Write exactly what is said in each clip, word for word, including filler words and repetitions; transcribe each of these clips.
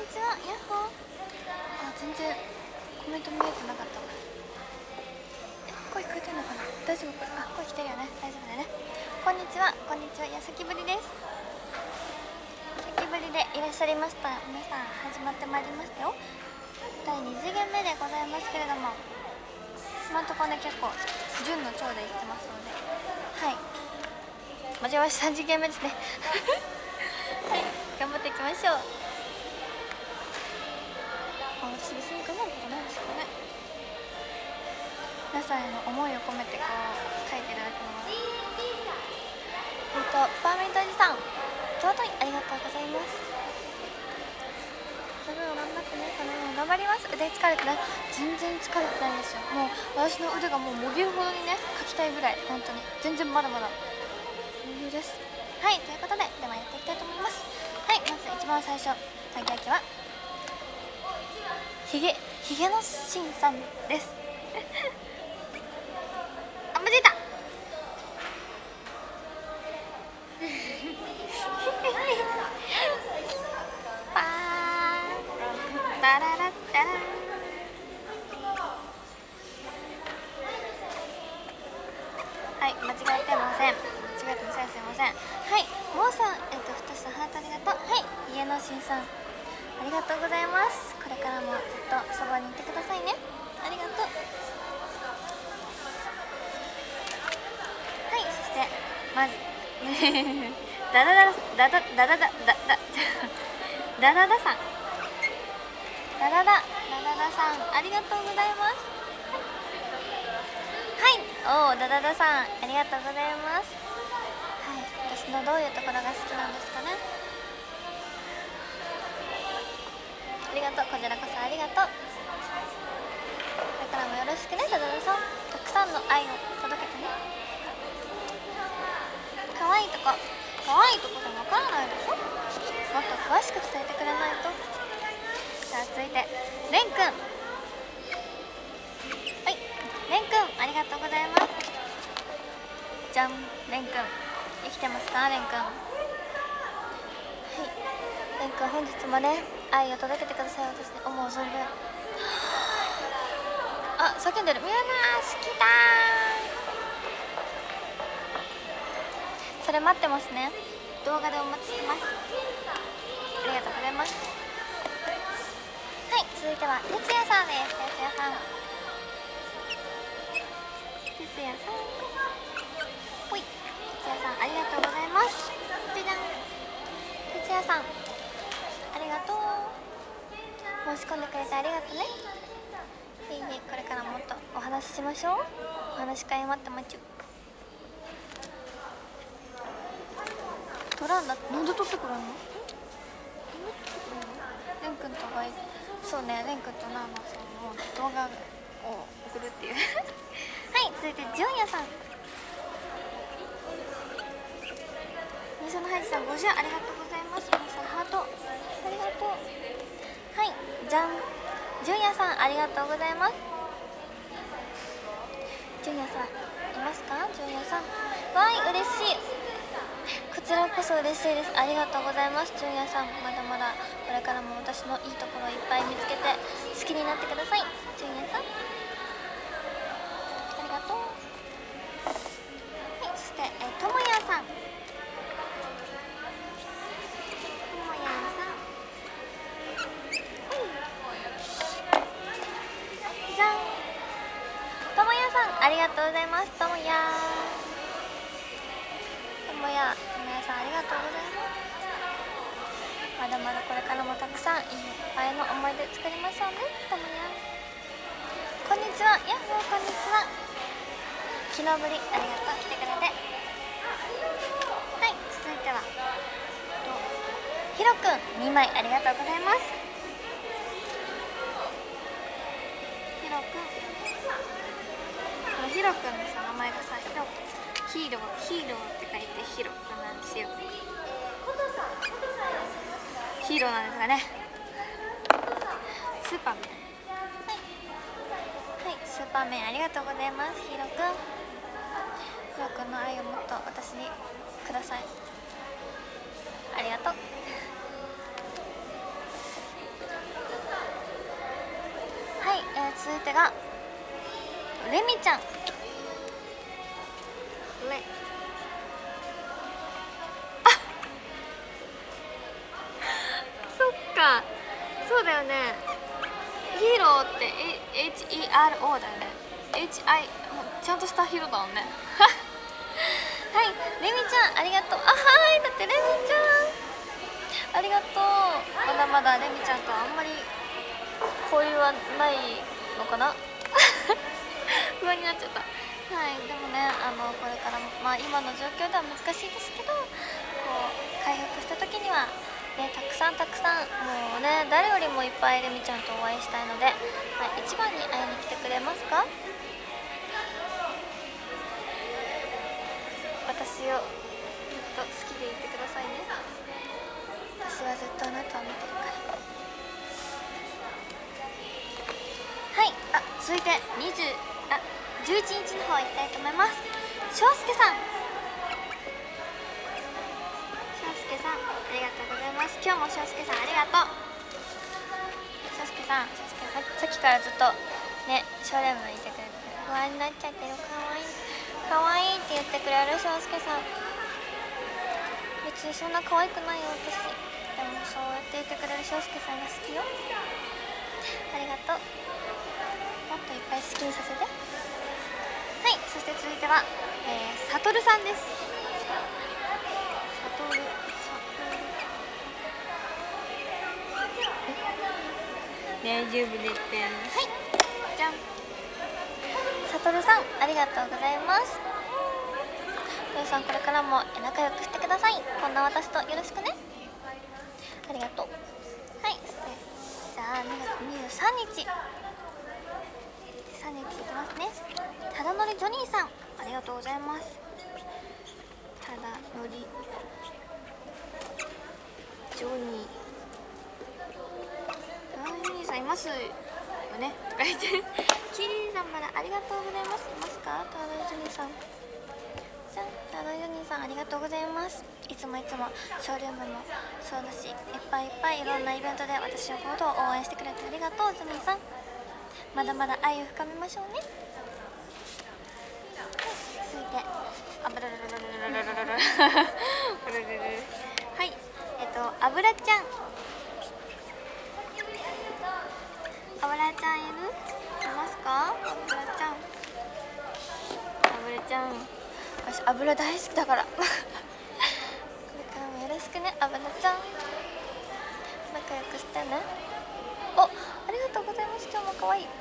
にちは、ヤッホー。あ、全然コメント見えてなかったわ。え、声聞こえてるのかな。大丈夫？これ、あ、声来てるよね。大丈夫だね。こんにちは、こんにちは。いや、先ぶりです。先ぶりでいらっしゃいました。皆さん始まってまいりましたよ。だいに次元目でございますけれども、今んところね、結構順の長でいってますので、はい、間違えました。さん次元目ですね。はい、頑張っていきましょう。あ、私別に頑張ることないですけどね。皆さんへの思いを込めてこう書いていただくのは、えっとパーメントおじさん、尊い、ありがとうございます。頑張ってね、このように頑張ります。腕疲れてない？全然疲れてないですよ。もう私の腕がもう伸びるほどにね、書きたいぐらい、本当に全然まだまだ余裕です。はい、ということで、ではやっていきたいと思います。はい、まず一番最初、書き上げはひげ、ひげのしんさんです。あ、間違えた。パーンタララッタラン。はい、間違えてません。間違えてません。すいません。はい、もうさん、えっと、ふたつハートありがとう。はい、ひげのしんさん、ありがとうございます。これからもずっとそばにいてくださいね。ありがとう。はい、そしてまずダダダダダダダダダダダダダさん、ダダダダダダさん、ありがとうございます。はい、おー、ダダダさん、ありがとうございます。はい、私のどういうところが好きなんですかね。ありがとう、こちらこそありがとう。これからもよろしくね、ダダダさん。たくさんの愛を届けてね。可愛いとこ、可愛いとこじゃわからないでしょ。もっと詳しく伝えてくれないと。じゃあ続いてレンくん。はい、レンくん、ありがとうございます。じゃん、レンくん、生きてますか、レンくん。はい、レンくん、本日もね、愛を届けてください。私ね、思う存分。あ、叫んでる。みやなー、好きだー。それ待ってますね。動画でお待ちしてます。ありがとうございます。はい、続いてはてつやさんです。てつやさん、てつやさん、ほい、てつやさん、ありがとうございます。じゃじゃん、てつやさん、ありがとう。申し込んでくれてありがとうね。いいね、これからもっとお話ししましょう。お話し会待ってまちゅ。取らんだって、なんで取ってくれんの？レン君とがいい。そうね、レン君とナーナさんの動画を送るっていう。はい、続いてジュンヤさん、ニーサのハイジさん、ごじゅうありがとうございます。皆さんハートありがとう。はい、じゃん、ジュンヤさん、ありがとうございます。ジュンヤさんいますか？ジュンヤさん、わーい、嬉しい。こちらこそ嬉しいです。ありがとうございます。ジュンヤさん、まだまだこれからも私のいいところをいっぱい見つけて好きになってください。ジュンヤさん、ありがとう。はい、そしてえともやさん、ともやさん、じゃん、ともやさん、ありがとうございます。ともやともやともやさん、ありがとうございます。まだまだこれからもたくさんいっぱいの思い出作りましょうね。ともや、こんにちは、ヤッホー、こんにちは。昨日ぶり、ありがとう、来てくれて。はい、続いてはひろくん、にまいありがとうございます。ひろくん、このひろくんのさ、名前がさ、ひろヒーロー、ヒーローって書いてひろくんなんですよ。ヒーローなんですかね。スーパーメン。はい、はい、スーパーメン、ありがとうございます。ヒーローくん、ヒーローくんの愛をもっと私にください。ありがとう。 はい、えー、続いてがレミちゃん。レあそっか、そうだよね。ヒーローって エイチイーアールオー だよね。 エイチアイ ちゃんとしたヒーローだもんねはい、レミちゃんありがとう。あ、はい、だってレミちゃんありがとう。まだまだレミちゃんとあんまり交流はないのかな不安になっちゃった。はい、でもね、あのこれからも、まあ、今の状況では難しいですけど、こう回復した時には、ね、たくさんたくさん、もうね、誰よりもいっぱいレミちゃんとお会いしたいので、はい、一番に会いに来てくれますか？私をずっと好きでいてくださいね。私はずっとあなたを見てるから。はい、あ、続いてにじゅうあじゅういちにちの方行きたいと思います。翔介さん、翔介さんありがとうございます。今日も翔介さんありがとう。翔介さん、翔介さんさっきからずっとね、ショールームにいてくれて不安になっちゃってる。かわいいかわいいって言ってくれる翔介さん。別にそんな可愛くないよ私。でもそうやって言ってくれる翔介さんが好きよ。ありがとう。もっといっぱい好きにさせて。はい、そして続いては、えー、サトルさんです。サトル、サトル、大丈夫ですって。はい、じゃん。サトルさんありがとうございます。皆さんこれからも仲良くしてください。こんな私とよろしくね。ありがとう。はい、そしてじゃあにがつにじゅうさんにちさんにちいきますね。ただのりジョニーさんありがとうございます。ただのりジョニーただのりジョニーさんいますよねとか言ってキリンさんまでありがとうございます。いますか？ただのりジョニーさん。じゃん、ただのりジョニーさんありがとうございます。いつもいつもショールームもそうだし、いっぱいいっぱいいろんなイベントで私のことを応援してくれてありがとうジョニーさん。まだまだ愛を深めましょうね。続いてあぶららららららららはい、えっとあぶらちゃん、あぶらちゃんいる？いますか？あぶらちゃん、あぶらちゃん、私油大好きだからこれからもよろしくね、あぶらちゃん。仲良くしてね。お、ありがとうございます。今日も可愛い。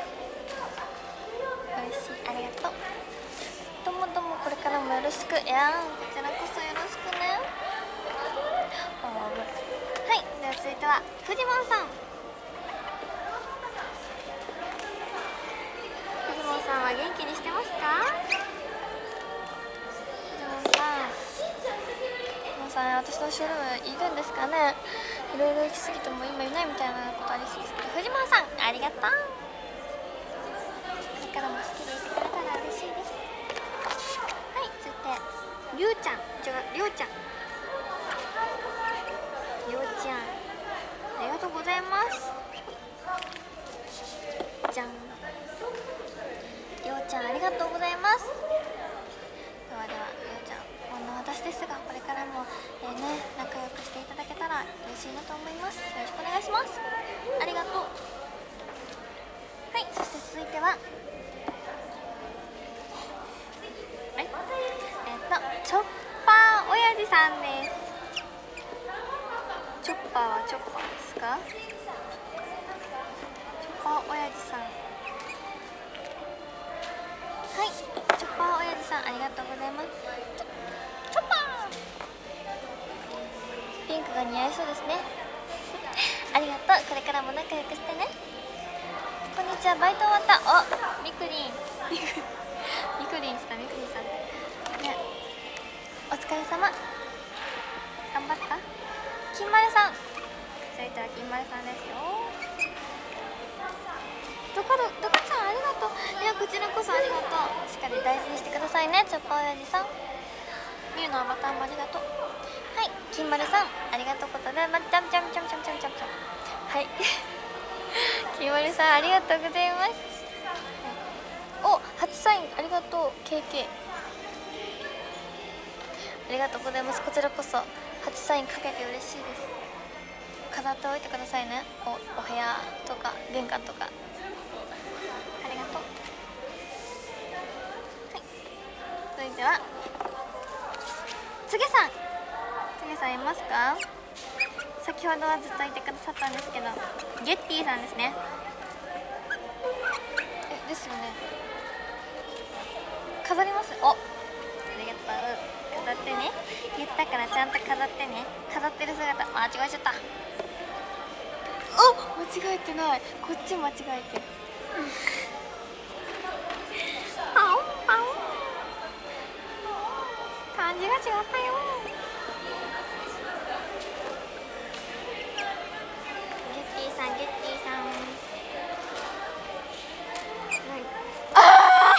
嬉しい、ありがとう。どうもどうも、これからもよろしく。いやー、こちらこそよろしくね。はい、では続いてはフジモンさん。フジモンさんは元気にしてますか？フジモンさん、フジモンさん、私のショールームいるんですかね。いろいろ行き過ぎても今いないみたいなことありそうですけど、フジモンさんありがとう。これからも好きでいてくれたら嬉しいです。はい、続いてりゅうちゃん、違う、りょうちゃん、りょうちゃんありがとうございます。じゃん、りょうちゃんありがとうございます。ではでは、りょうちゃん、こんな私ですがこれからも、えーね、仲良くしていただけたら嬉しいなと思います。よろしくお願いします。ありがとう。はい、そして続いてははい、えっとチョッパーおやじさんです。チョッパーはチョッパーですか？チョッパーおやじさん、はい、チョッパーおやじさんありがとうございます。チョッパーピンクが似合いそうですねありがとう。これからも仲良くしてね。こんにちは、バイト終わった。お、みくりんみくりんしたみくりんさんね、お疲れ様、頑張った。金丸さん、それでは金丸さんですよ。どこどどこちゃんありがとう。いや、こちらこそありがとう。しっかり大事にしてくださいね、チョッパーおやじさん。みゆのアバターもありがとう。はい、金丸さんありがとうことで、ま、ちゃんちゃんちゃんちゃんちゃんちゃんちゃん、はいきまりさんありがとうございます。お、初サインありがとう ケーケー。 ありがとうございます。こちらこそ初サインかけて嬉しいです。飾っておいてくださいね。お、お部屋とか玄関とか。ありがとう。はい、続いてはつげさん。つげさんいますか？先ほどはずっといてくださったんですけど、ゲッティさんですね。え、ですよね。飾ります。お、ありがとう。飾ってね。言ったからちゃんと飾ってね。飾ってる姿間違えちゃった。お、間違えてない。こっち間違えて。パオンパオン。感じが違ったよ。ゲッティさん、ゲッティさん。ああ。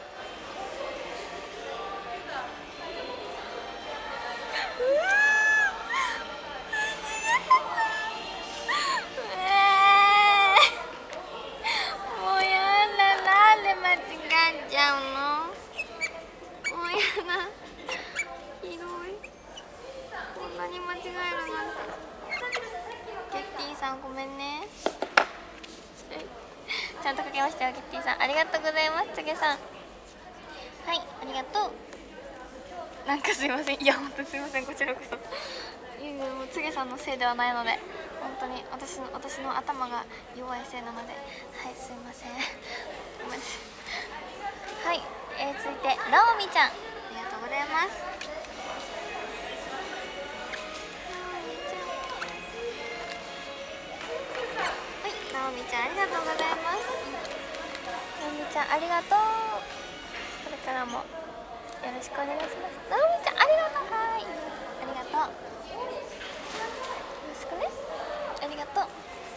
もうやだ、なんで間違えちゃうの。もうやだ。ひどい。こんなに間違えるなんて。ゲッティさんごめんね。ちゃんと書けましたよ。ゲッティさんありがとうございます。つげさん、はい、ありがとう。なんかすいません。いや本当にすいません、こちらこそ。いやもうつげさんのせいではないので、本当に私の私の頭が弱いせいなので、はい、すいません。ごめんなさい。はい、えー、続いてラオミちゃん、ありがとうございます。はい、ラオミちゃんありがとうございます。ラオミちゃんありがとう。これからもよろしくお願いします。ラオミちゃんありがとう。はい、ありがとう。よろしくね。ありがとう。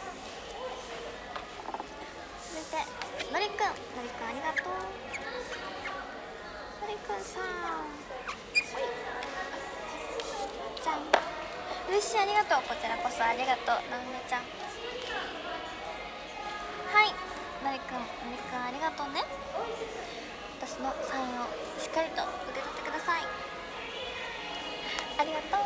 続いてのりくん、のりくんありがとう。のりくんさん、じゃん。嬉しい、ありがとう。こちらこそありがとう、なおみちゃん。はい、のりくん、のりくんありがとうね。私のサインをしっかりと受け取ってください。ありがとう。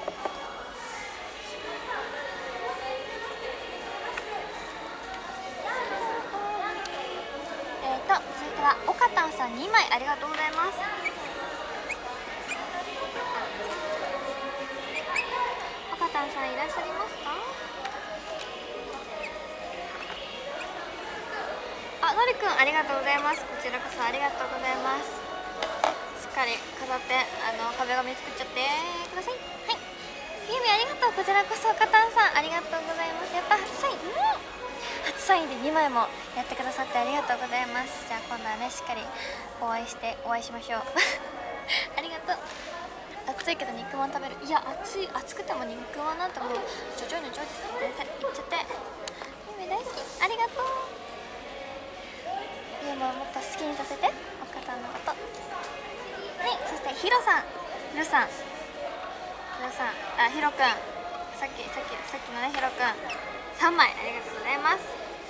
えーと続いてはおかたんさんにまいありがとうございます。おかたんさんいらっしゃいますか？あ、のりくんありがとうございます。こちらこそありがとうございます。しっかり飾ってあの壁紙作っちゃってください。はい、ゆみありがとう。こちらこそおかたんさんありがとうございます。やった、初サイン、うん、初サインでにまいもやってくださってありがとうございます。じゃあ今度はねしっかりお会いしてお会いしましょう。ありがとう。暑いけど肉まん食べる。いや暑い、暑くても肉まんなんてもうちょちょいのちょいです。全然いっちゃって。ゆみ大好き、ありがとう。ゆみももっと好きにさせて、おかたんのこと。はい、そしてひろさん、ひろさん、ひろさん、あ、ひろくん、さっきさっきさっきのね、ひろくんさんまいありがとうございます。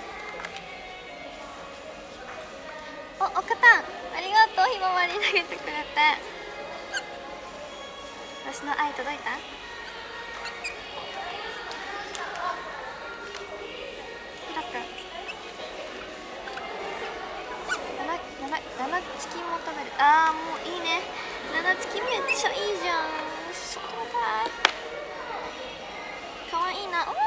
お、おかたんありがとう。ひまわり投げてくれて。私の愛届いた？ひろくん、ななななチキンも食べる。あーもういいね。ななチキンめっちゃいいじゃん。ちょっと待って、かわいいな。うん、ほ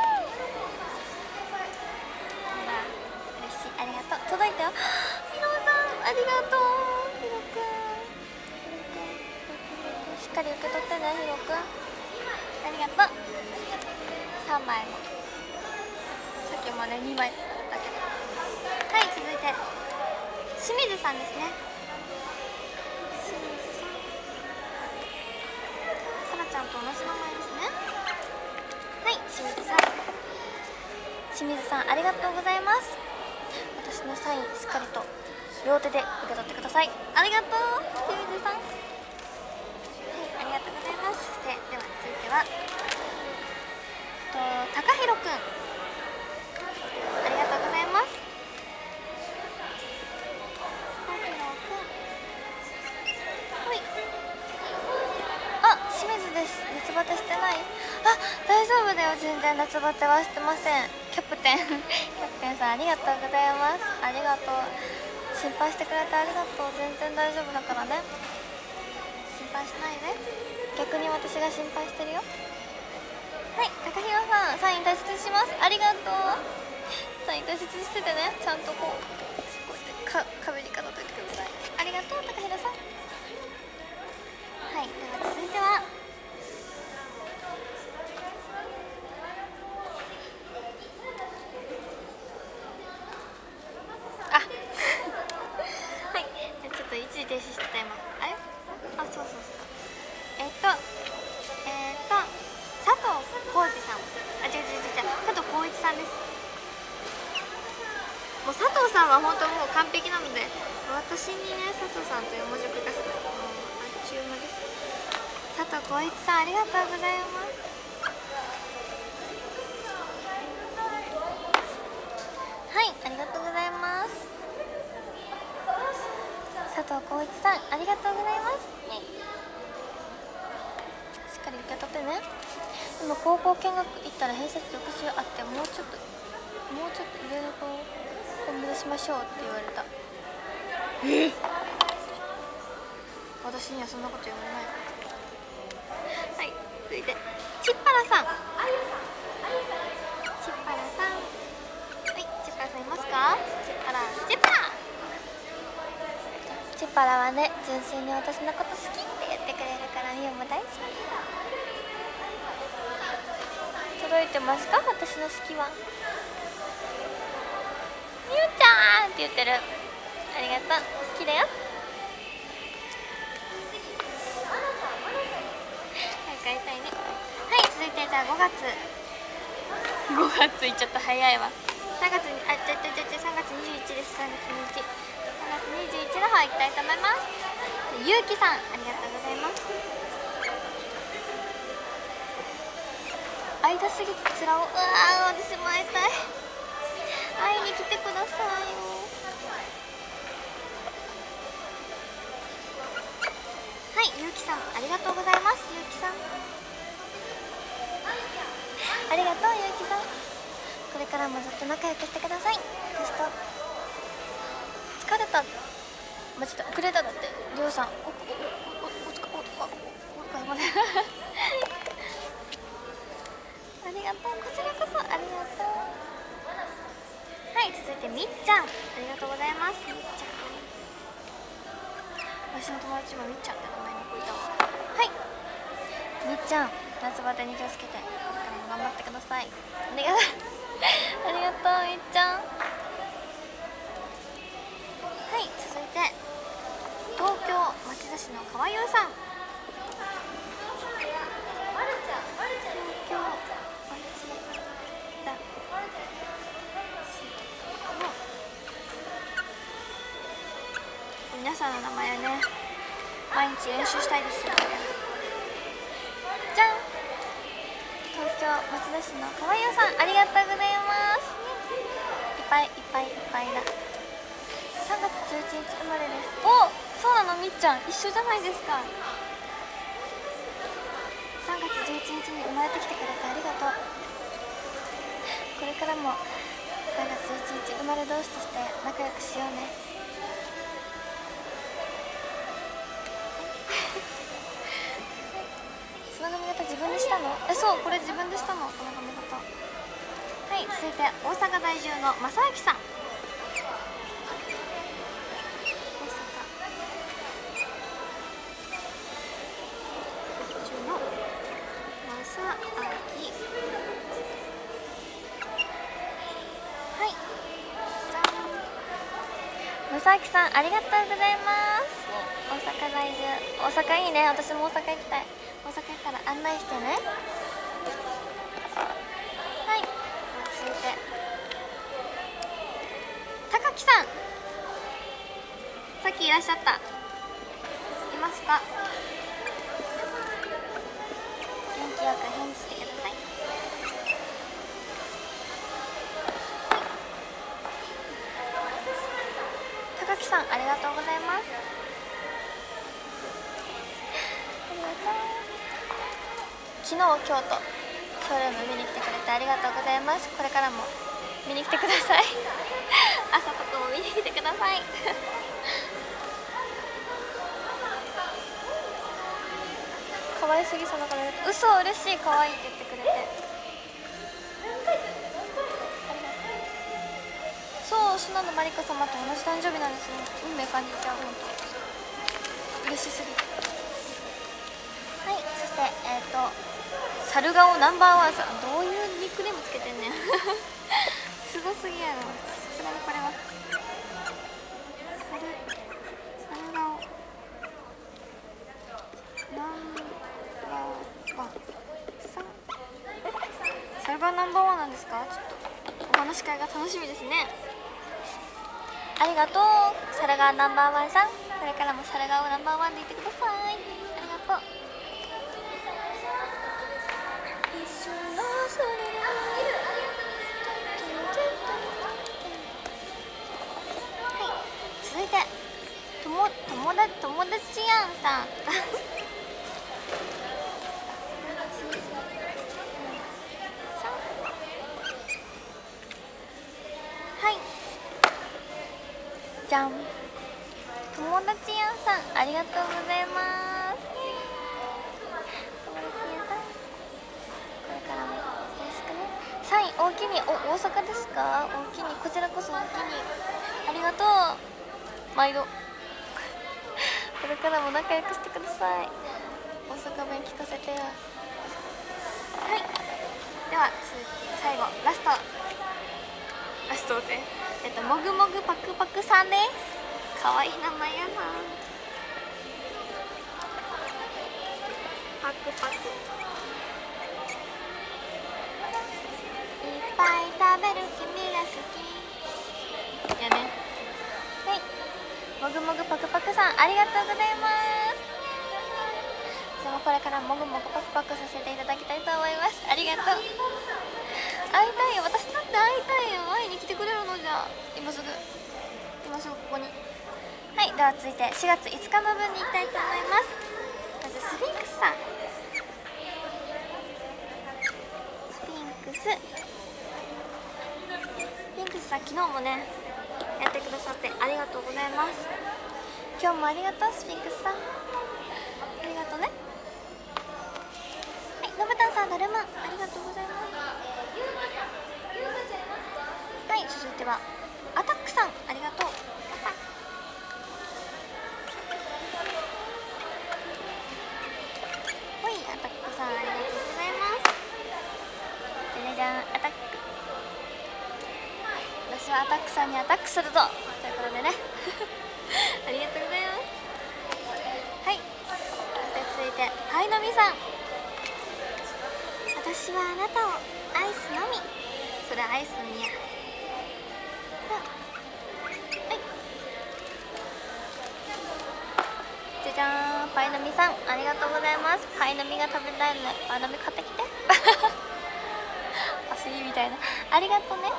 ら嬉しい、ありがとう。届いたよ。ひろさんありがとう。ひろくん、しっかり受け取ってね、ひろくん。ありがとう。さんまいも、さっきまでにまいだけど。はい、続いて清水さんですね。清水さん、さらちゃんと同じ名前ですね。はい、清水さん、清水さんありがとうございます。私のサインしっかりと両手で受け取ってください。ありがとう清水さん。はい、ありがとうございます。そしてでは続いてはと高弘くん、ありがとうございます。 です。夏バテしてない？あ、大丈夫だよ、全然夏バテはしてません。キャプテンキャプテンさんありがとうございます。ありがとう、心配してくれてありがとう。全然大丈夫だからね、心配しないで。逆に私が心配してるよ。はい、高弘さん、サイン大切にします。ありがとう。サイン大切にしててね、ちゃんとこうこうやってか壁に飾っといてください。ありがとう高弘さん。はい、では続いてはあはいちょっと一時停止してた今。あれあ、そうそうそう、えっとえっと佐藤浩二さん、あ、違う違う違う違う、佐藤浩一さんです。もう佐藤さんは本当もう完璧なので、私にね佐藤さんという文字を書かせたらもうあっちゅう間です。佐藤浩一さんありがとうございます。はい、ありがとうございます。佐藤浩一さんありがとうございます。しっかり受け取ってね。でも高校見学行ったら併設翌週あって、もうちょっともうちょっと上の子を目指しましょうって言われた。え私にはそんなこと言われない。はい、続いてちっぱらさん、ちっぱらさん、はい、ちっぱらさんいますか？ちっぱら、ちっぱらちっぱらはね、純粋に私のこと好きって言ってくれるから、みゆも大好き。届いてますか？私の好きは。みゆちゃんって言ってる。ありがとう、好きだよ。早く会いたいね。はい、続いてじゃあごがつごがついっちゃった、早いわ。さんがつに、あ、ちょちょちょちょ、さんがつにじゅういちです。さんがつにじゅういち、さんがつにじゅういちの方行きたいと思います。ゆうきさんありがとうございます。会いたすぎてつらお、うわー、私も会いたい。会いに来てくださいよ。はい、ゆうきさんありがとうございます。ゆうきさんありがとう。ゆうきさんこれからもずっと仲良くしてください。私と疲れた、マジで遅れた。だってりょうさん、おおおおおおおおおまでありがとう、こちらこそありがとう。はい、続いてみっちゃんありがとうございます。みっちゃん、私の友達もみっちゃんって名前の子いたわ。はい、みっちゃん夏バテに気をつけて、これからも頑張ってください。ありがとうありがとう、みっちゃん。はい、続いて東京町田市のかわゆうさん、東京皆さんの名前をね、毎日練習したいですよ。じゃん、東京町田市のかわゆうさんありがとうございます。いっぱいいっぱいいっぱいだ。さんがつじゅういちにち生まれです。お、そうなの、みっちゃん一緒じゃないですか。さんがつじゅういちにちに生まれてきてくれてありがとう。これからもさんがつじゅういちにち生まれ同士として仲良くしようね。その髪型自分でしたの？え、そう、これ自分でしたの、この髪型。はい、続いて大阪在住の正明さん、正明さんありがとうございます。大阪在住、大阪いいね。私も大阪行きたい。大阪行ったら案内してね。はい、続いて高木さん、さっきいらっしゃった、いますか？元気よく返事してください。高木さんありがとうございます。ありがとう。 昨日今日とショールーム見に来てくれてありがとうございます。これからも見に来てください朝とかも見に来てください可愛すぎそうだから嘘嬉しい、可愛いって言ってくれて。そう、篠野真理子様と同じ誕生日なんですよ。運命感じちゃう、本当嬉しすぎて。はい、そしてえっ、ー、と猿顔ナンバーワンさん、どういうニックネームつけてんねんすごすぎやろ、さすがにこれは猿猿顔ナンバーワンさん、猿顔ナンバーワンなんですか。ちょっとお話し会が楽しみですね。ありがとう猿顔ナンバーワンさん、これからも猿顔ナンバーワンでいてください。ありがとう。続いてとも友達友達やんさんはい、じゃん、友達やんさん、ありがとうございます。友達やんさん、これからもよろしくね。サイン大きに、お、大阪ですか。大きに、こちらこそ大きにありがとう。毎度これからも仲良くしてください。大阪弁聞かせてよ。はい、では続き最後ラストラストでえっともぐもぐパクパクさんです。かわいい名前やな。パクパクいっぱい食べる君が好きやね。はい、もぐもぐパクパクさん、ありがとうございます。でもこれからもぐもぐパクパクさせていただきたいと思います。ありがとう。会いたいよ、私だって会いたいよ。会いに来てくれるの。じゃあ今すぐ今すぐここに。はい、では続いてしがついつかの分に行きたいと思います。まずスフィンクスさん、スフィンクススフィンクスさん、昨日もねやってくださってありがとうございます。今日もありがとうスフィンクスさん、ありがとうね。はい、のぶたんさん、だるまありがとうございます。はい、続いてはアタックさん、ありがとう。ほい、アタックさん、ありがとうございます。じゃじゃじゃん、アタック、私はアタックさんにアタックするぞということでねありがとうございます。はい、で続いてパイのみさん、私はあなたをアイスのみ、それアイスのみや。はい、じゃじゃーん、パイのみさん、ありがとうございます。パイのみが食べたいのでパイのみ買ってきて足みたいな、ありがとうね。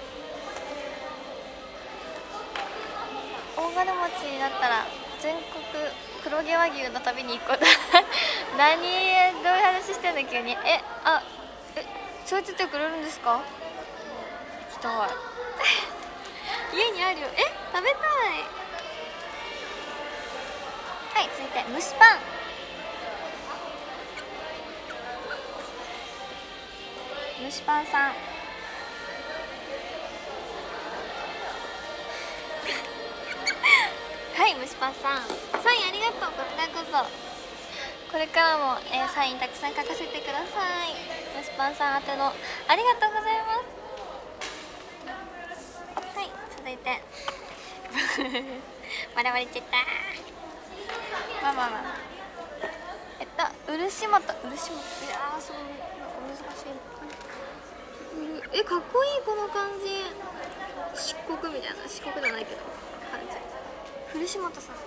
大金持ちになったら全国黒毛和牛の旅に行くこと何、どういう話してんの急に。え、あ、え、そう言ってくれるんですか。行きたい家にあるよ。え、食べたい。はい、続いて蒸しパン、蒸しパンさんはい、蒸しパンさん、サインありがとう。こちらこそこれからも、えー、サインたくさん書かせてください。蒸しパンさん宛てのありがとうございます。はい、続いて笑われちゃった。まあまあまあ、えっと漆本、漆本、いやー、そう難しい。え、かっこいいこの感じ。漆黒みたいな、漆黒じゃないけど感じ。漆本さん、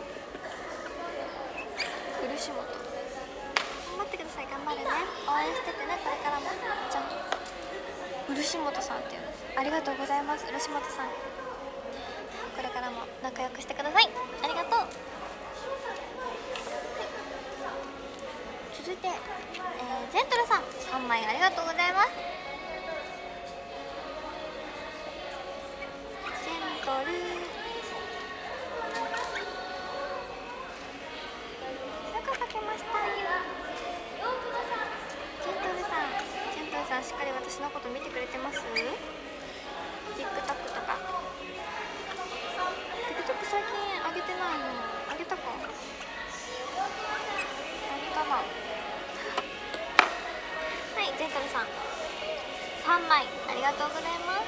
漆本、頑張ってください。頑張るね、応援しててね、これからも。じゃん、漆本さんっていうの、ありがとうございます。漆本さん、これからも仲良くしてください。ありがとう。続続いて、えー、ジェントルさんさんまいありがとうございます。ジェントルよくかけましたよ。ジェントルさんジェントルさんしっかり私のこと見てくれてます？ TikTok とか TikTok 最近上げてないの？上げたか？上げたな。はい、ジェントルさんさんまいありがとうございます。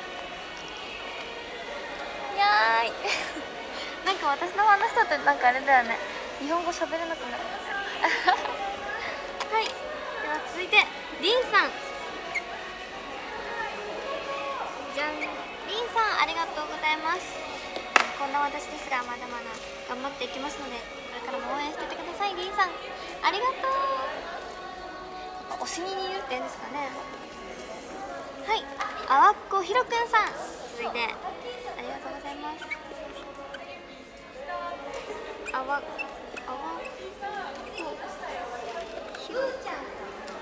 やーいなんか私のファンの人ってなんかあれだよね、日本語喋れなくなるよねはい、では続いてリンさん、じゃん、リンさんありがとうございます。こんな私ですがまだまだ頑張っていきますので、これからも応援しててください。リンさんありがとう。やっぱお尻にいるって言うんですかね。はい、あわっこひろくんさん、続いてありがとうございます。あわあわこひろちゃん、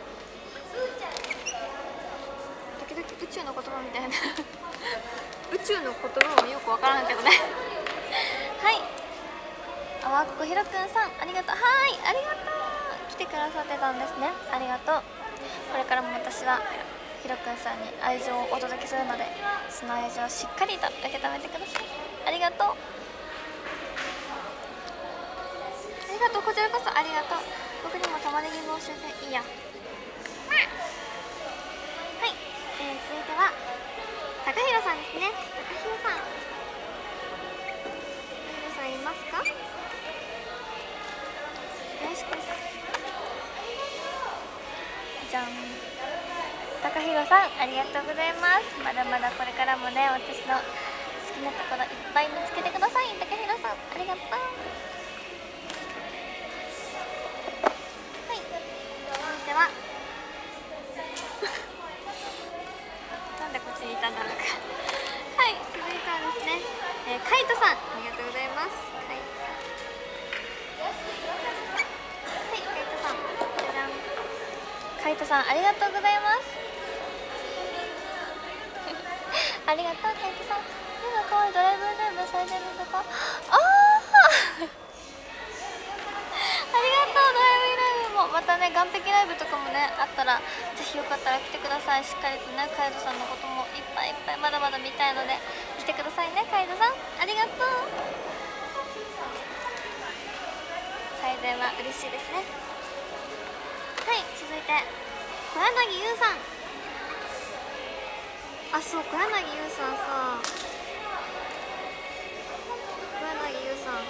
時々宇宙の言葉みたいな宇宙の言葉もよくわからんけどねはい、あわっこひろくんさんありがとう。はい、ありがとう。来てくださってたんですね。ありがとう。これからも私はひろくんさんに愛情をお届けするので、その愛情をしっかりと受け止めてください。ありがとう。ありがとう、こちらこそありがとう。僕にも玉ねぎも教えていいや。はい、えー、続いては高弘さんですね。高弘さん、高弘さんいますか？よろしくです。じゃん、高弘さんありがとうございます。まだまだこれからもね、私の好きなところいっぱい見つけてください。高弘さんありがとう。はい、続いてはなんでこっちにいたんだろうかはい、続いてはですね、えー、カイトさんありがとうございます。カイトさん、はい、カイトさん、じゃじゃん。カイトさんありがとうございますありがとう、カイトさん。目が可愛い。ドライブライブされてるとか、ああありがとう。ドライブライブもまたね、岸壁ライブとかもねあったら、ぜひよかったら来てください。しっかりとね、カイトさんのこともいっぱいいっぱいまだまだ見たいので来てくださいね。カイトさんありがとう。最善は嬉しいですね。はい、続いて小柳優さん。あ、そう、小柳優さんさ、小柳優さん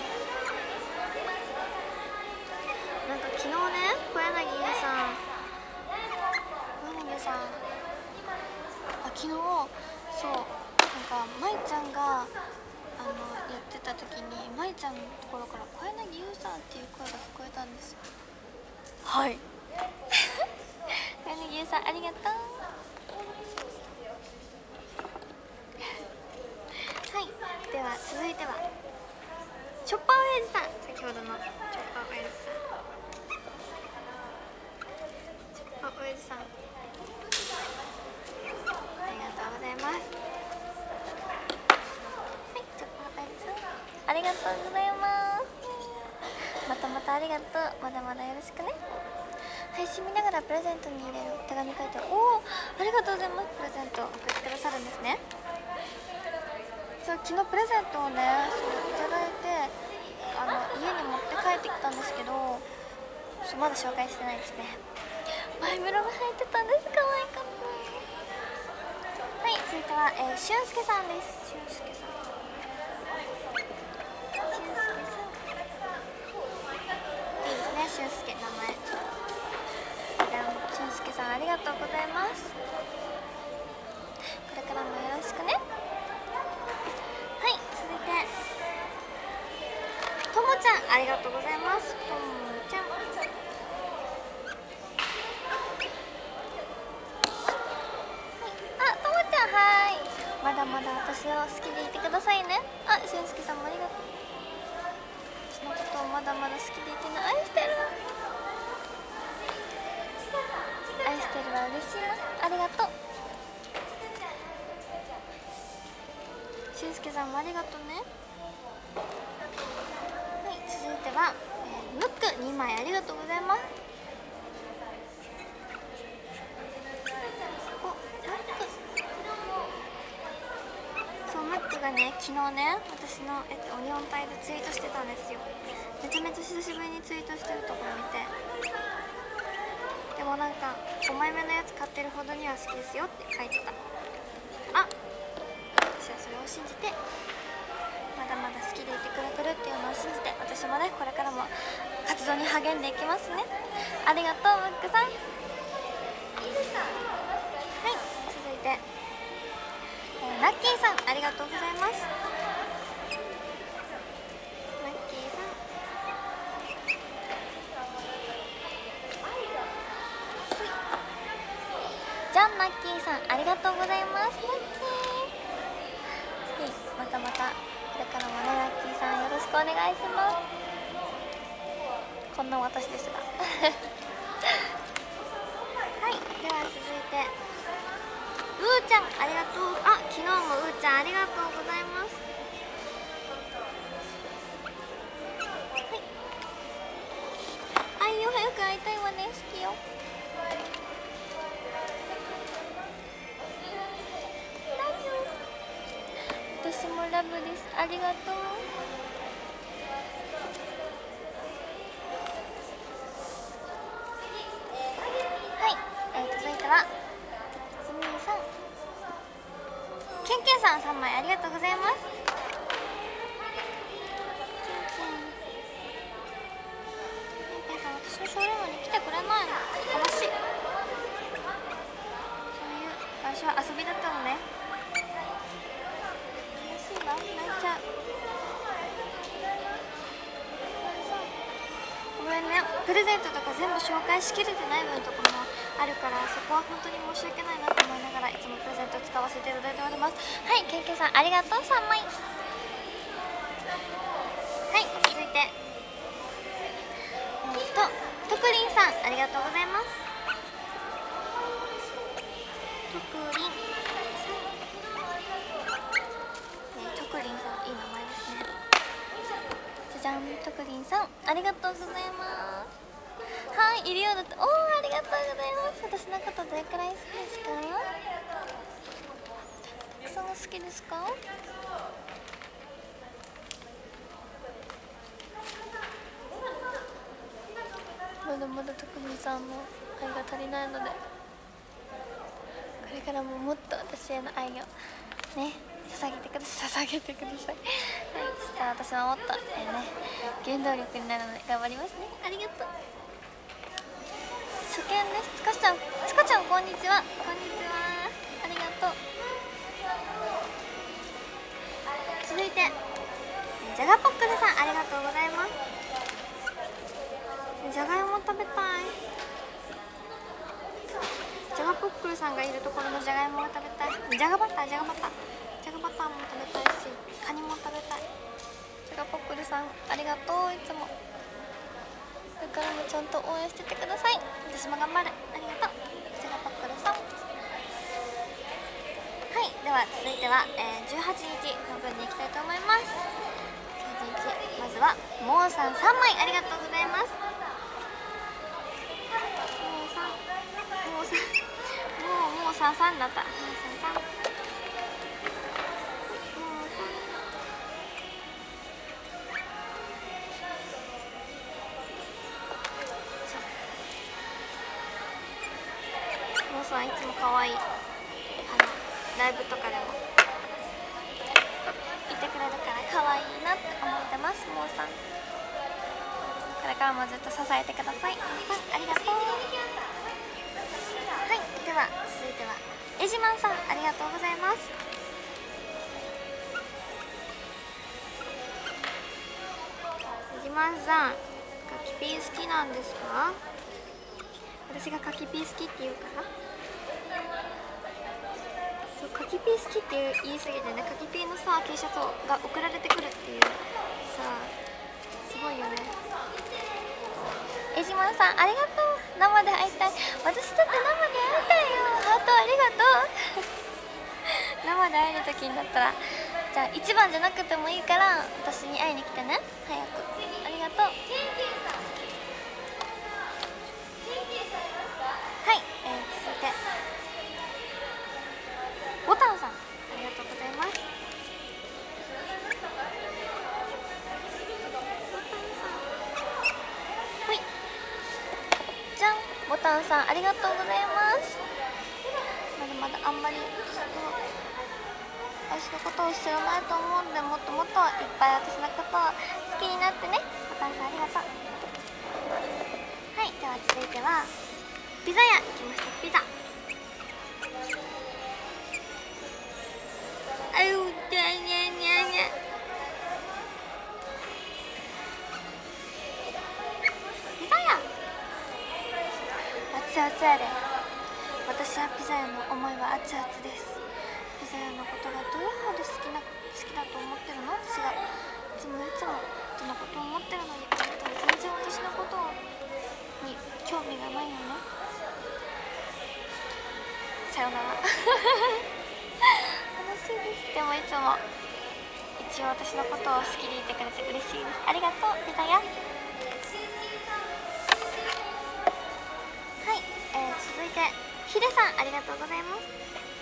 なんか昨日ね、小柳優さん小柳優さんあ、昨日そう、なんか舞ちゃんがあのやってた時に、舞ちゃんのところから小柳優さんっていう声が聞こえたんですよ。はい小柳優さんありがとう。はい、では続いてはチョッパーオヤジさん、先ほどのチョッパーオヤジさん、チョッパーオヤジさんありがとうございます。はい、チョッパーオヤジさんありがとうございます。またまたありがとう。まだまだよろしくね。配信見ながらプレゼントに入れる手紙書いて、おお、ありがとうございます。プレゼント送ってくださるんですね。そう、昨日プレゼントをね、そういただいて、あの家に持って帰ってきたんですけど、そう、まだ紹介してないですね。マイメロが入ってたんです。可愛かった。はい、続いては、えー、しゅんすけさんです。しゅんすけさん、しゅんすけさんいいですね、しゅんすけ、名前。じゃん、しゅんすけさんありがとうございます。これからもよろしくね。はい、続いてともちゃんありがとうございます。ともちゃん、あ、ともちゃん、はい、まだまだ私を好きでいてくださいね。あ、しゅんすけさんもありがとう。私のことをまだまだ好きでいてね、愛してる。 嬉しいな。ありがとう。しゅんすけさんもありがとうね。はい、続いては、えー、ムックにまいありがとうございます。お、ムック。そう、ムックがね、昨日ね、私の、えっと、オニオンパイでツイートしてたんですよ。めちゃめちゃ久しぶりにツイートしてるところ見て、でもなんかごまいめのやつ買ってるほどには好きですよって書いてた。あ、私はそれを信じて、まだまだ好きでいてくれてるっていうのを信じて、私もねこれからも活動に励んでいきますね。ありがとうムックさん。はい、続いて、えー、ラッキーさんありがとうございます。ラッキーさん、ジャンマッキーさんありがとうございます。ラッキー、はい、またまたこれからもねラッキーさんよろしくお願いします。こんな私ですがはい、では続いてうーちゃんありがとう。あ、昨日もうーちゃんありがとうございます。はい、あいよ早く会いたいわね、好きよ。私もラブです。ありがとう。はい、えー、続いてはつみさん、ケンケンさんさんまいありがとうございます。ケンケン、ケンケンさん私のショールームに来てくれないの、悲しい。そういう場所は遊びだったのね。悲しいわ、泣いちゃう。ごめんね、プレゼントとか全部紹介しきれてない分とかもあるから、そこは本当に申し訳ないなと思いながらいつもプレゼント使わせていただいております。はい、ケンケンさんありがとう。さんまい。はい、続いてえー、っととくりんさんありがとうございます。とくりんさん、ね、とくりんさんいい名前ですね。じゃじゃん、とくりんさんありがとうございます。はい、いるようだった。おー、ありがとうございます。私のことどれくらい好きですか？たくさん好きですか？まだまだとくみさんの愛が足りないので、これからももっと私への愛をね捧げてください捧げてくださいはい、そしたら私はもっと、えー、ね原動力になるので頑張りますね。ありがとう。初見です。つかちゃん、つかちゃんこんにちは。こんにちは、ありがとう。続いてじゃがポックルさんありがとうございます。じゃがいも食べたい。じゃがポックルさんがいるところのじゃがいもが食べたい。じゃがバター、じゃがバター、じゃがバターも食べたいし、カニも食べたい。じゃがポックルさんありがとう。いつもこれからもちゃんと応援しててください。私も頑張る。ありがとうじゃがポックルさん。はい、では続いては、えー、じゅうはちにちの分にいきたいと思います。じゅうはちにち、まずはもうさんさんまいありがとうございます。もうさん、もうさん、もうもうさんさんになった。もうさんさん、もうさん、もうさんいつも可愛い。あのライブとかでもいてくれるから可愛いなって思ってます。もうさん、これからもずっと支えてください。もうさんありがとう。はい、では続いてはエジマンさんありがとうございます。エジマンさん、カキピー好きなんですか？私がカキピー好きって言うから。そう、カキピー好きって言い過ぎてね、カキピーのさ T シャツが送られてくるっていうさ、すごいよね。 江島さんありがとう。生で会いたい。私だって生で会いたいよ。ハートありがとう生で会える時になったら、じゃあいちばんじゃなくてもいいから私に会いに来てね、早く。ありがとう。はい、えー、続いてボタンさんありがとうございます。はい、じゃん、ボタンさんありがとうございます。まだまだあんまり私のことを知らないと思うんで、もっともっといっぱい私のことを好きになってね。ボタンさんありがとう。はい、では続いてはピザ屋行きました。ピザあうにゃにゃにゃにゃ。ピザ屋熱々やで。私はピザ屋の思いは熱々です。ピザ屋のことがどれほど好きな好きだと思ってるの。私がいつもいつもそのことを思ってるのに、あなたは全然私のことに興味がないのね。さよなら悲しいです。でもいつも一応私のことを好きでいてくれて嬉しいです。ありがとうピザ屋。はい、えー、続いてヒデさんありがとうございます。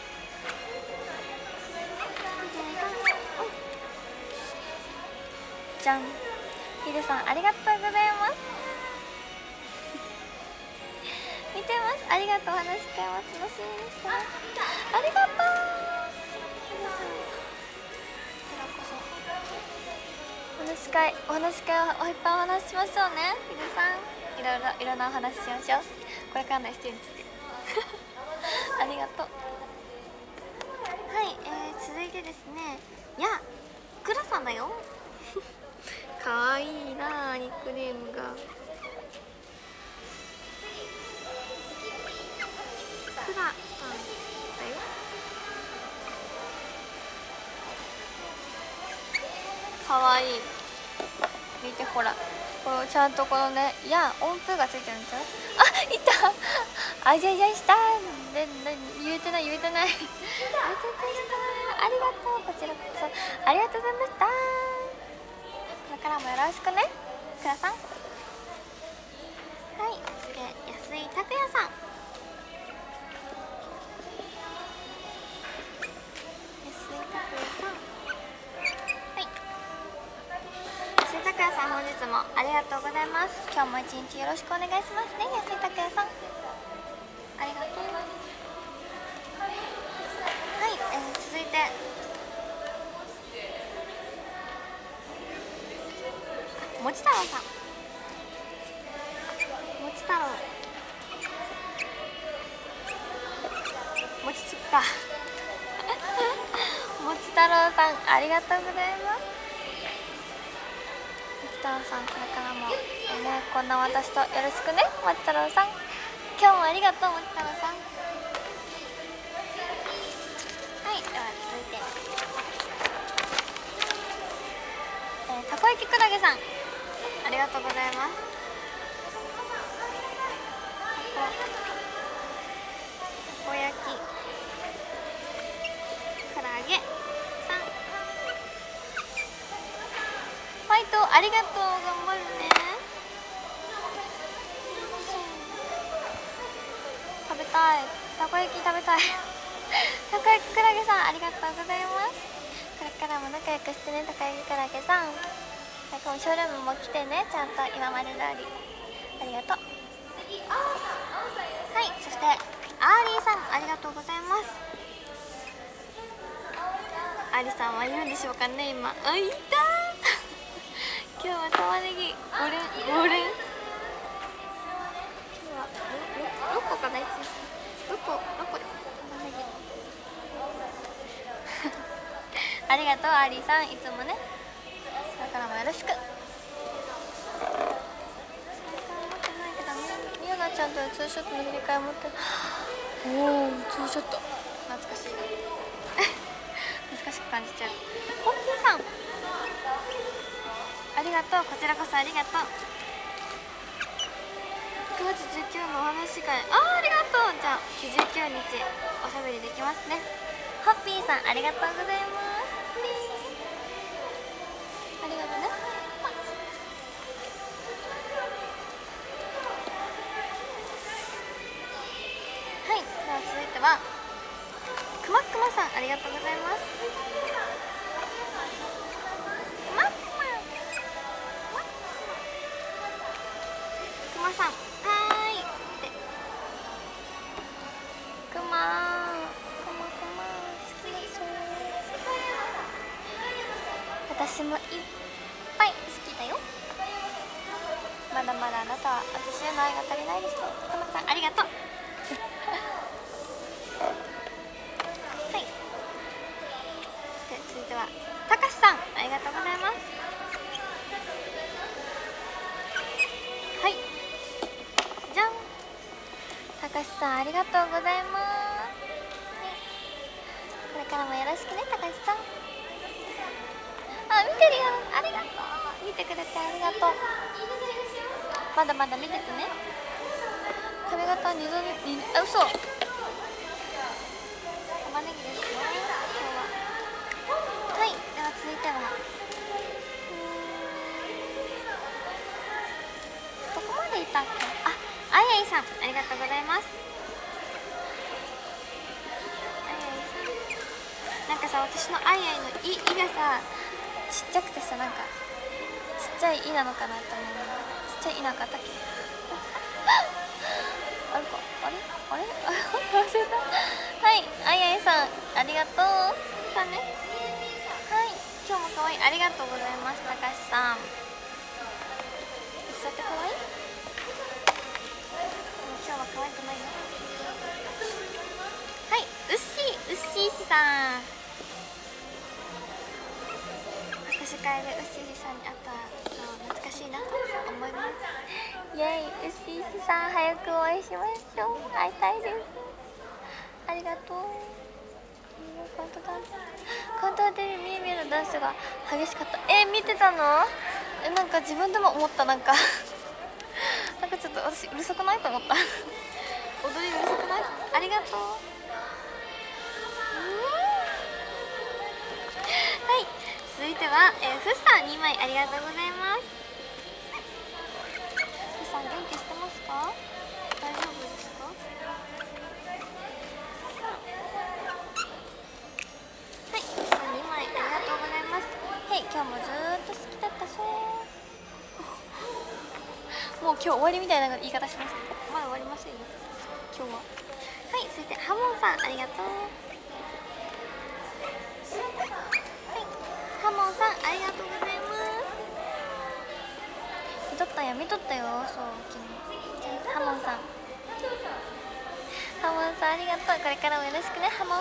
じゃん、ヒデさんありがとうございます見てます。ありがとう。お話し会も楽しみにしてます。ありがとうヒデさん。こちらこそお話し会お話し会をいっぱいお話ししましょうね。ヒデさんいろいろいろなお話ししましょう。これからの エスティー についてありがとう。はい、えー、続いてですね、いやクラさんだよかわいいなあ、ニックネームが。クラさんだよ。かわいい。見てほら、これちゃんとこのね、いや音符がついてるんちゃう。あ、いた。あじゃいじゃいした。で、で言えてない言えてないあじゃいじゃいした。ありがとう。こちらこそありがとうございました。これからもよろしくね、くらさん。はい、そして安井拓也さん。安井拓也さん。はい。安井拓也さん、本日もありがとうございます。今日も一日よろしくお願いしますね、安井拓也さん。ありがとう。はい、えー、続いてもち太郎さん。もち太郎もちつっかもち太郎さんありがとうございます。もち太郎さん、これからも、えーね、こんな私とよろしくね。もち太郎さん、今日もありがとう。もち太郎さん。はい、では続いて、えー、たこ焼きくらげさんありがとうございます。たこ焼きくらげさん、ファイトありがとう。頑張るね。食べたい、たこ焼き食べたいたこ焼きくらげさんありがとうございます。これからも仲良くしてね、たこ焼きくらげさん。なんかもうショールームも来てね、ちゃんと今まで通り。ありがとう。はい、そしてアーリーさんありがとうございます。アーリーさんはいるんでしょうかね、今。あ、いた今日は玉ねぎご連ご連。今日はろっこかな、いつろっころっこで玉ねぎありがとうアーリーさん、いつもね。これからもよろしく。みゆなちゃんとツーショットの振り替え持ってる。おお、ツーショット懐かしい懐かしく感じちゃう。ホッピーさんありがとう。こちらこそありがとう。 くがつじゅうくにちのお話し会、あーありがとう。じゃあじゅうくにちおしゃべりできますね。ハッピーさんありがとうございます。ありがとうね。はい、では続いてはくまくまさんありがとうございます。くまくまくまさん、はーいってくまーくまくま好きでしょ。私もいっぱい好きだよ。まだまだあなたは私への愛が足りないですね。くまさんありがとう。はい、続いてはたかしさんありがとうございます。はい、じゃん。たかしさんありがとうございます、はい、これからもよろしくねたかしさん。あ、見てるよ、ありがとう。見てくれてありがとう。まだまだ見ててね。髪型二度に、あ、嘘。玉ねぎですよ今日は。はい、では続いてはどこまでいたっけ。あ、あいあいさんありがとうございます。あいあいさん、なんかさ、私のあいあいの「い」いがさちっちゃくてさ、なんかちっちゃい「い」なのかなって思う。ちっちゃい「い」なんかあったっけあれか、あれあれ忘れた。はい、あいあいさんありがとうだね。はい、今日も可愛い、ありがとうございます。たかしさんそうやって可愛い。今日は可愛くないよ。はい、うっしーうっしーしさん、握手会でうっしーしさんに会ったの懐かしいなと思います。イエイ、うっしーしさん早くお会いしましょう。会いたいです。ありがとう。カウントダウンカウントダウンでみゆみゆのダンスが激しかった。えー、見てたの？え、なんか自分でも思った。なんかなんかちょっと私うるさくないと思った踊りうるさくない？ありがとう。はい、続いては、えー、ふっさんにまいありがとうございます。ふっさん元気してますか？大丈夫ですか？はい、ふっさんにまいありがとうございます。はい、今日もずーっと好きだったそうもう今日終わりみたいな言い方します。まだ終わりませんよ今日は。はい、続いてハモンさんありがとう。はい、ハモンさんありがとうございます。見とったよ見とったよ。そう昨日ハモンさんハモンさんありがとう。これからもよろしくねハモン。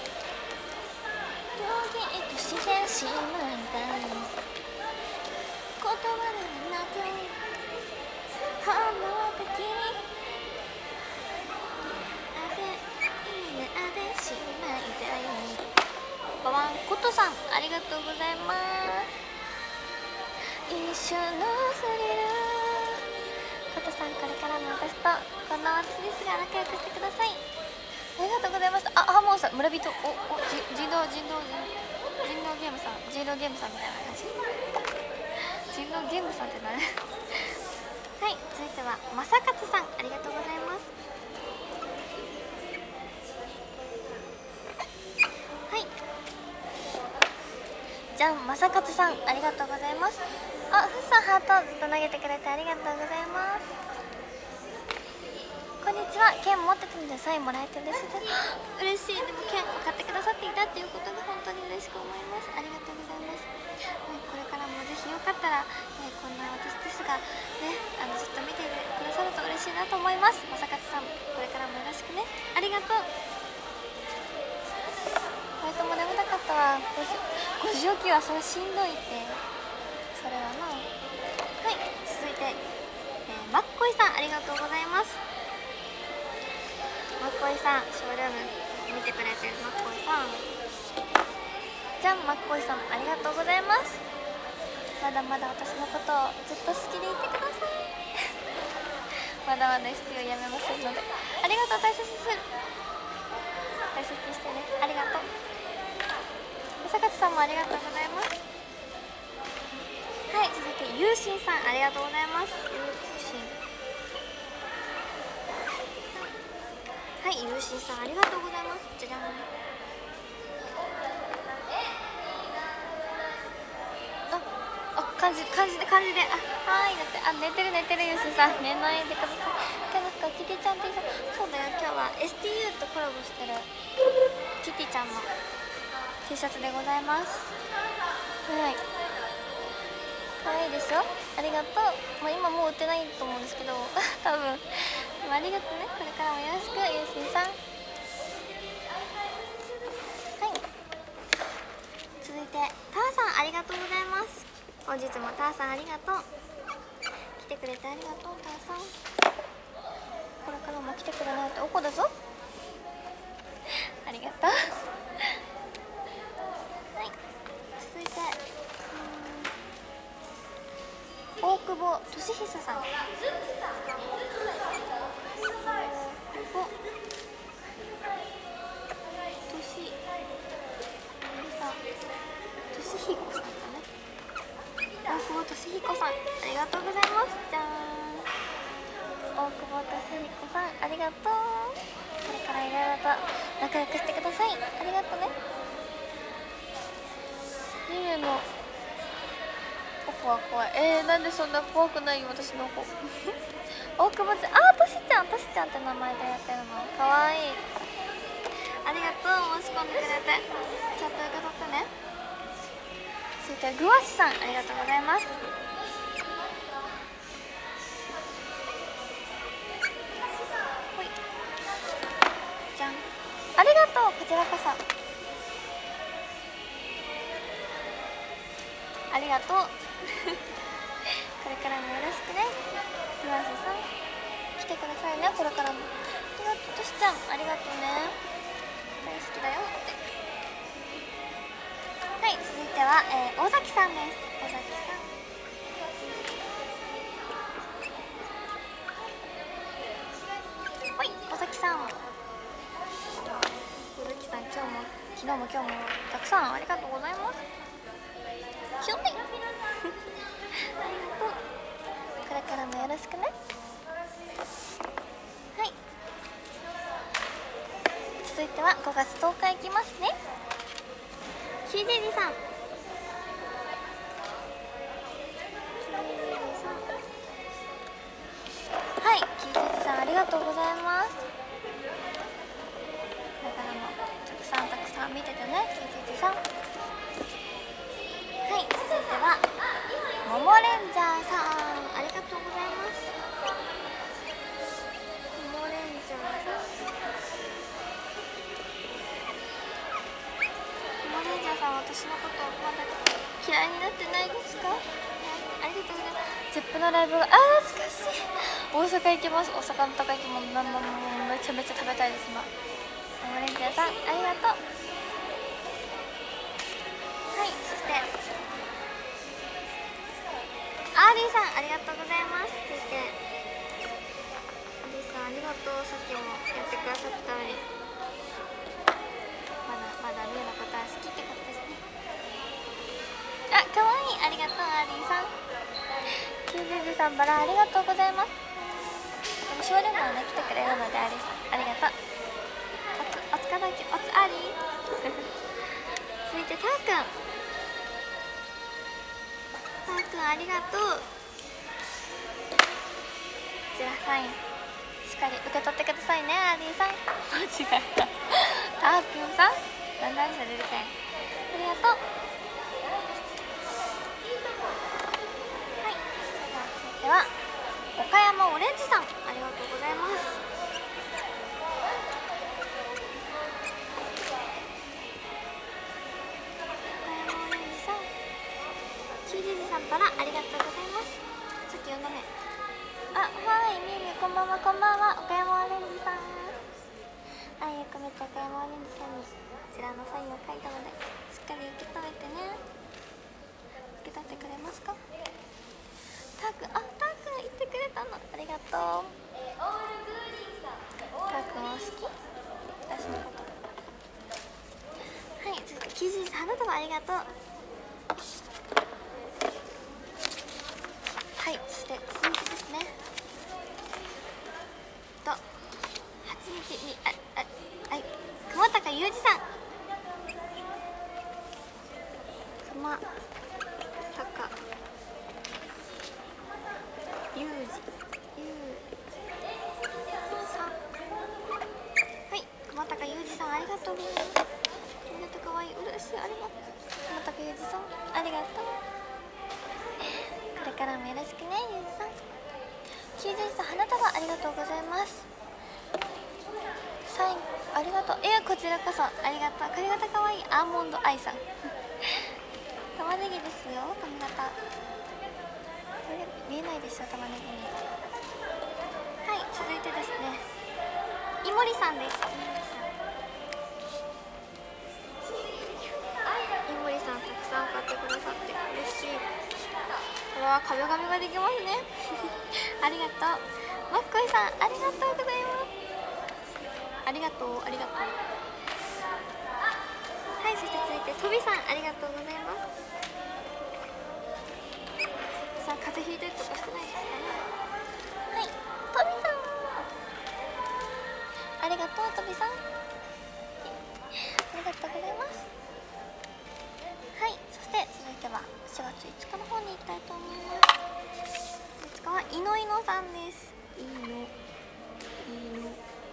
表現と自然しまいたい言葉ではなく反応的にあて意味なでしまいたい。ババンコトさんありがとうございます。一緒のスリル。コトさんこれからも私とこんな私ですが仲良くしてください。ありがとうございます。あ、ハモンさん村人、おおじ人狼人狼人狼ゲームさん人狼ゲームさんみたいな感じ。人狼ゲームさんって何はい、続いてはまさかつさんありがとうございます。はい、じゃんまさかつさんありがとうございます。あ、ふっさんハートずっと投げてくれてありがとうございます。こんにちは、剣持ってたのでサインもらえて嬉しいです。嬉しい。でも剣を買ってくださっていたっていうことが本当に嬉しく思います。ありがとうございます。ね、これからもぜひよかったら、えー、こんな私ですがね、あのずっと見ていてくださると嬉しいなと思います。まさかつさんこれからもよろしくね。ありがとう。ふたりとも眠たかったわ。ごじ起きはそれしんどいって。それはな。はい、続いて、えー、マッコイさんありがとうございます。マッコイさん、ショールーム見てくれてるマッコイさん、じゃんマッコイさんありがとうございます。まだまだ私のことをずっと好きでいてくださいまだまだ必要やめませんので。ありがとう。大切にする、大切にしてね。ありがとう。朝勝さんもありがとうございます。はい、続いてゆうしんさん、ありがとうございます。ゆうしん、はい、ゆうしんさんありがとうございます。じゃじゃん。あ、あ、感じ感じで感じで、あ、はーい。だって、あ、寝てる寝てる。ゆうしんさん寝ないでください。今日なんかキティちゃん T シャツ、そうだよ、今日は エスティーユー とコラボしてるキティちゃんの T シャツでございます。はい、可愛いでしょ。ありがとう。まあ、今もう売ってないと思うんですけど多分。でもありがとうね。これからもよろしく、ゆうしんさん。はい、続いてターさん、ありがとうございます。本日もターさんありがとう。来てくれてありがとう、ターさん。これからも来てくれないとおこだぞありがとうはい、続いて大久保俊久さん、大久保俊俊彦さんかね。大久保俊彦さん、ありがとうございます。じゃーん。大久保俊彦さん、ありがとう。これからいろいろと仲良くしてください。ありがとうね。ミメのポコは怖い。えー、なんでそんな怖くないよ、私の子大久保ちゃん、あー、トシちゃん、トシちゃんって名前でやってるのかわいい。ありがとう、申し込んでくれて。ちゃんと受け取ってね。続いてグワシさん、ありがとうございます。ほい、じゃん。ありがとう、こちらこそありがとうこれからもよろしくね。グワシさん来てくださいね、これからも。ありがとう、トシちゃん、ありがとうね。大好きだよって。はい、続いては、えー、尾崎さんです。尾崎さん、ほい、尾崎さん。尾崎さん、今日も昨日も今日もたくさんありがとうございます。キュンねありがとう。これからもよろしくね。はい、続いてはごがつとおかいきますね。キージェジさん、はい、キージェジさんありがとうございます。これからもたくさんたくさん見ててね、キージェジさん。はい、続いてはモモレンジャーさん、ありがとうございます。モモレンジャーさん、モモレンジャーさん、私のことまだ嫌いになってないですか？はい、ありがとうございます。ゼップのライブが、あー、懐かしい。大阪行きます。大阪の高いきもなんもめちゃめちゃ食べたいです。今モモレンジャーさん、ありがとう。はい、そしてアーディさん、ありがとうございます。続いてアーディさん、ありがとう。さっきもやってくださったのに、まだまだミュウのことは好きってことですね。あ、かわいい。ありがとう、アーディさん。キューベビさん、バラありがとうございます。でもショールームはね、来てくれるので、アーディさんありがとう。おつ、おつかだき、おつあり続いてたーくん、たーくんありがとう。こちらサインしっかり受け取ってくださいね、アーディさん。間違えたたーくんさん、なんでアリさん出てきたんや。ありがとう。はい、それでは岡山オレンジさん、ありがとうございます。岡山オレンジさん、キュウジジさんからありがとうございます。さっき読んだね。あ、はい、みーみーこんばんは、こんばんは。岡山オレンジさん、愛を込めて岡山オレンジさんにこちらのサインを書いたので、しっかり受け止めてね。受け取ってくれますか？たーくん、あ、たーくん言ってくれたの、ありがとう。 たーくんは好き？私のこと。はい、続いてきゅうじゅういち花束ありがとう。はい、そして続いてですねとはちにちにああはい熊高裕二さん、熊高裕二裕さん、はい熊高裕二さんありがとうございます。ありがとう、かわいい、嬉しい、ありがとう熊高裕二さんありがとう。これからもよろしくね裕二さん。きゅうじゅういち花束ありがとうございます。サインありがとう。えー、こちらこそありがとう。髪型かわいい、アーモンドアイさん玉ねぎですよ、髪型。これ見えないでしょ、玉ねぎに。はい、続いてですねイモリさんです。イモリさんたくさん買ってくださって嬉しい。これは壁紙ができますねありがとう。マッコイさんありがとうございます。ありがとうありがとう。はい、そして続いてトビさんありがとうございます。さあ風邪ひいたりとかしてないですかね。はい、トビさんありがとう。トビさんありがとうございます。はい、そして続いてはしがついつかの方に行きたいと思います。いつかはいのいのさんです。いのいの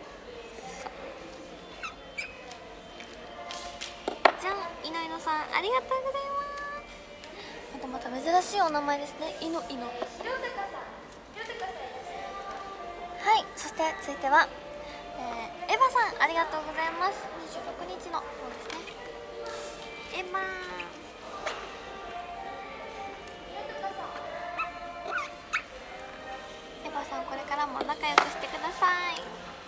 じゃん、いのいのさんありがとうございます。またまた珍しいお名前ですね、いのいの。はい、そして続いては、えー、エヴァさんありがとうございます。にじゅうろくにちの方ですね。エヴァエヴァさんこれからも仲良くしてください。エ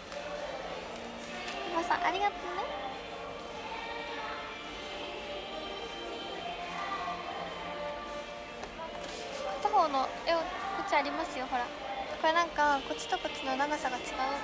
ヴァさんありがとうね。片方の絵をこっちありますよ、ほら。これなんかこっちとこっちの長さが違う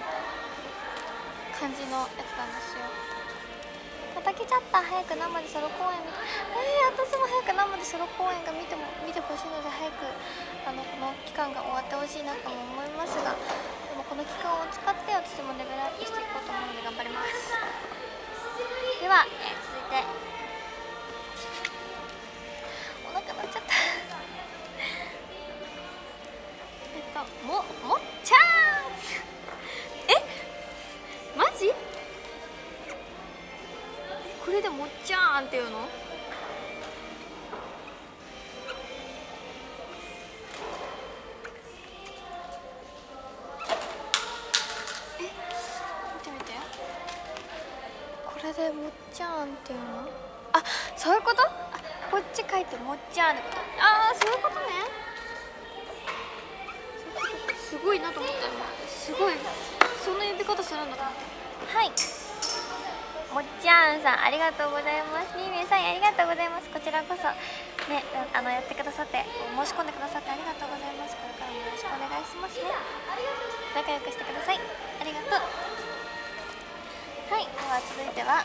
感じのやつなんですよ。また来ちゃった。早く生でソロ公演見て、えー、私も早く生でソロ公演が見ても見てほしいので、早くあのこの期間が終わってほしいなとも思いますが、でもこの期間を使って私もレベルアップしていこうと思うので頑張ります。では、えー、続いてお腹鳴っちゃったえっとももっちゃーんえマジ？これでもっちゃーんっていうの？え、見て見て、これでもっちゃーんっていうの？あ、そういうこと？あ、こっち書いてもっちゃーんってこと？あー、そういうことね。すごいなと思った。すごい、そんな呼び方するんだと思って。はい、もっちゃんさんありがとうございます。みーみーさんありがとうございます。こちらこそね、あのやってくださって、申し込んでくださってありがとうございます。これからもよろしくお願いしますね。仲良くしてください。ありがとう。はい、では続いては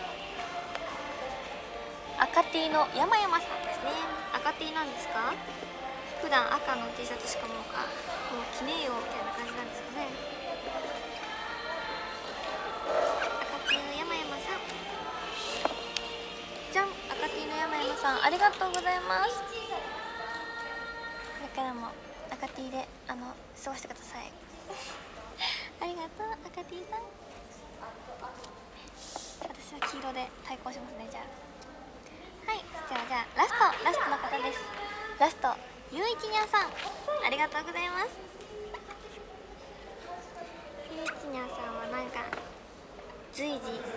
赤 T の山山さんですね。赤 T なんですか？普段赤の T シャツしかもうかもう着ねえよみたいな感じなんですかね。赤 T の山山さん、じゃん、赤 T の山山さんありがとうございます。これからも赤 T であの過ごしてくださいありがとう赤 T さん。私は黄色で対抗しますね。じゃあはい、じゃあじゃあラストラストの方です。ラストゆういちにゃんさんありがとうございます。ゆういちにゃんさんはなんか随時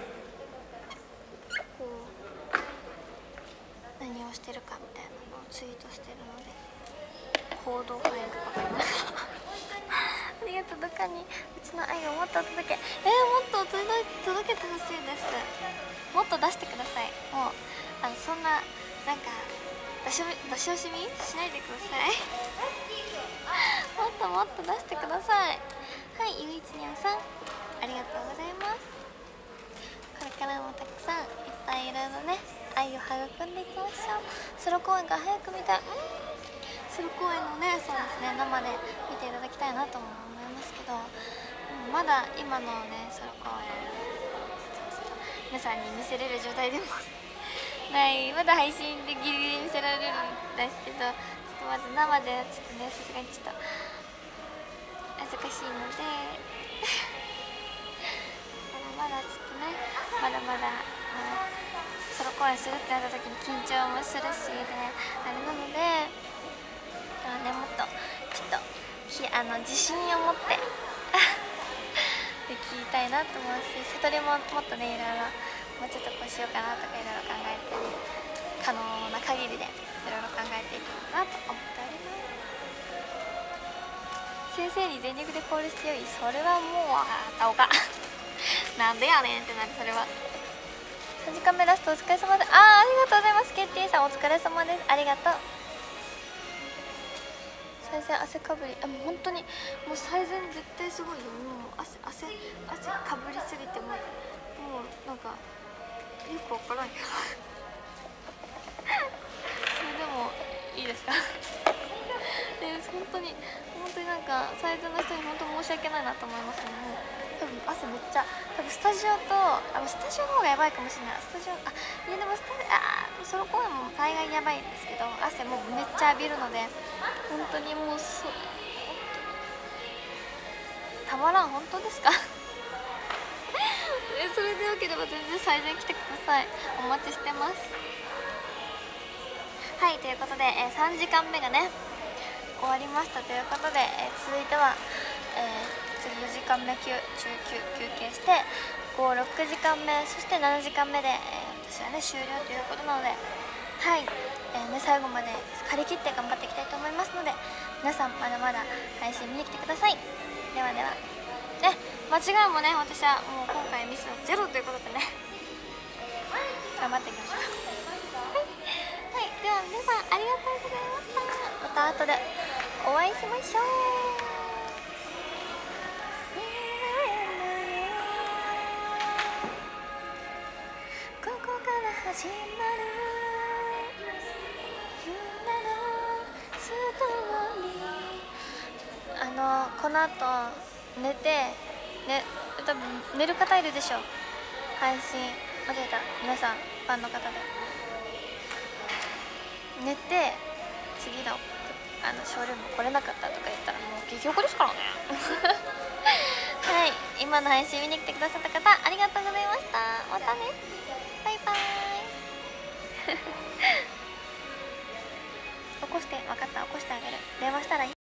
こう何をしてるかみたいなのをツイートしてるので行動範囲が分かりますありがとう。どっかにうちの愛をもっとお届け、えー、もっと届けてほしいです。もっと出してください。もうあのそんななんか出し惜しみしないでくださいもっともっと出してください。はい、ゆういちにゃん皆さんありがとうございます。これからもたくさんいっぱいいろいろね愛を育んでいきましょう。ソロ公演が早く見たい。ソロ公演のね、そうですね、生で見ていただきたいなとも思いますけど、うん、まだ今のねソロ公演皆さんに見せれる状態でもない。まだ配信でギリギリ見せられるんですけど、ちょっとまだ生ではちょっとねさすがにちょっと恥ずかしいのでまだちょっとねまだまだ、まあ、ソロ公演するってなった時に緊張もするしね、あれなのであのね、もっとちょっとひあの自信を持ってできたいなと思うし、悟りももっとねいろいろもうちょっとこうしようかなとかいろいろ考えて、可能な限りでいろいろ考えていこうかなと思っております。先生に全力でコールしてよい。それはもうあたおかなんでやねんってなる。それはさんじかんめラストお疲れ様です。あーありがとうございます。ケッティさんお疲れ様です。ありがとう。最善汗かぶり、あ、もう本当にもう最善絶対すごいよ。もう汗汗汗かぶりすぎてもうもうなんかよくわからんけどそれでもいいですかで本当に本当になんか最善の人に本当申し訳ないなと思いますね。もう多分汗めっちゃ多分スタジオとあのスタジオの方がやばいかもしれない。スタジオあいやでもスタジオあソロ公演も大概やばいんですけど、汗もうめっちゃ浴びるので本当にもうそたまらん。本当ですかえそれでよければ全然最善来てください。お待ちしてます。はい、ということで、えー、さんじかんめがね終わりましたということで、えー、続いては、えー、次よじかんめ休中休休憩してご、ろくじかんめそしてななじかんめで、えー、私はね終了ということなので、はい、えーね、最後まで張り切って頑張っていきたいと思いますので、皆さんまだまだ配信見に来てください。ではではね、間違いもね私はもう今回ミスはゼロということでね頑張っていきましょうはい、では皆さんありがとうございました。また後でお会いしましょう。ここから始まるストーリー。あのこの後寝てね、多分寝る方いるでしょ。配信間違えた、皆さんファンの方で寝て次のあのショールーム来れなかったとか言ったらもう激怒ですからねはい、今の配信見に来てくださった方ありがとうございました。またね、バイバーイ起こして、分かった、起こしてあげる。電話したらいい。